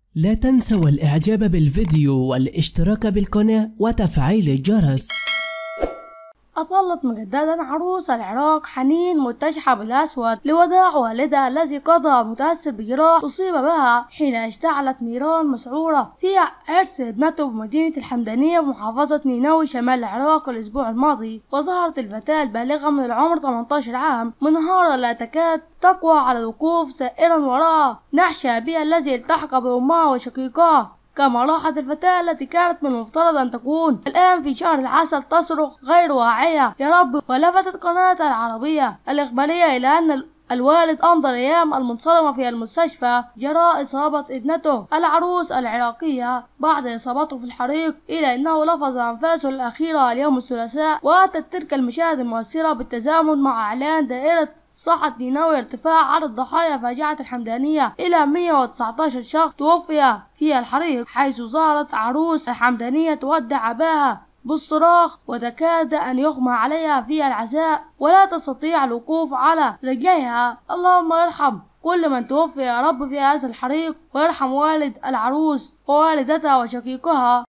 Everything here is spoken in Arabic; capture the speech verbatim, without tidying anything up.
لا تنسوا الإعجاب بالفيديو والاشتراك بالقناة وتفعيل الجرس. أطلت مجددا عروس العراق حنين متجحة بالأسود لوداع والدها الذي قضى متأثر بجراح أصيب بها حين اشتعلت نيران مسعورة في عرس ابنته بمدينة الحمدانية بمحافظة نينوى شمال العراق الأسبوع الماضي. وظهرت الفتاة البالغة من العمر ثمانية عشر عام منهارة لا تكاد تقوى على الوقوف سائرا وراء نعش أبيها الذي التحق بأمها وشقيقها، كما راحت الفتاة التي كانت من المفترض أن تكون الآن في شهر العسل تصرخ غير واعية يا رب. ولفتت قناة العربية الإخبارية إلى أن الوالد أمضى الأيام المنصرمة في المستشفى جراء إصابة ابنته العروس العراقية بعد إصابته في الحريق، إلى أنه لفظ أنفاسه الأخيرة اليوم الثلاثاء. وأتت تلك المشاهد المؤثرة بالتزامن مع إعلان دائرة صحة نينوى ارتفاع عدد ضحايا فاجعة الحمدانية إلى مئة وتسعة عشر شخص توفي في الحريق، حيث ظهرت عروس الحمدانية تودع أباها بالصراخ وتكاد أن يغمى عليها في العزاء ولا تستطيع الوقوف على رجليها. اللهم ارحم كل من توفي يا رب في هذا الحريق، ويرحم والد العروس ووالدتها وشقيقها.